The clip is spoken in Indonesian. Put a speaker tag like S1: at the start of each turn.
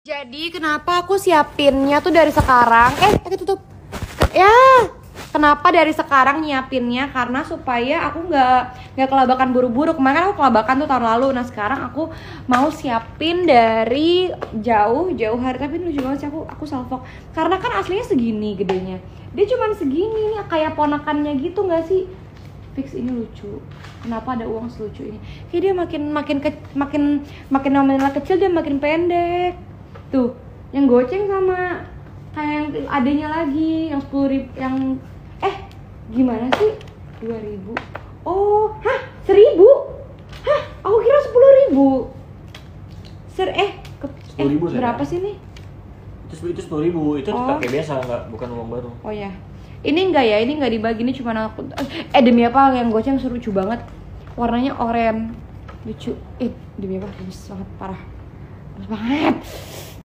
S1: Jadi kenapa aku siapinnya tuh dari sekarang? Tutup. Ya, kenapa dari sekarang nyiapinnya? Karena supaya aku nggak kelabakan buru-buru. Kemarin aku kelabakan tuh tahun lalu. Nah sekarang aku mau siapin dari jauh hari. Tapi ini lucu banget sih, aku salfok. Karena kan aslinya segini gedenya. Dia cuman segini nih, kayak ponakannya gitu nggak sih? Fix ini lucu. Kenapa ada uang selucu ini? Kayak dia makin nominal kecil, dia makin pendek. Tuh, yang goceng sama kayak yang adanya lagi, yang 10.000, yang gimana sih? 2.000. Oh, 1.000? Hah, aku kira 10.000.
S2: 10.000
S1: berapa sih nih?
S2: Itu 10.000, itu pakai biasa, bukan uang baru.
S1: Oh ya. Ini enggak ya, ini enggak dibagi, ini cuma aku. Demi apa yang goceng lucu banget. Warnanya oranye. Lucu. Demi apa? Bagus banget, parah. Bagus banget.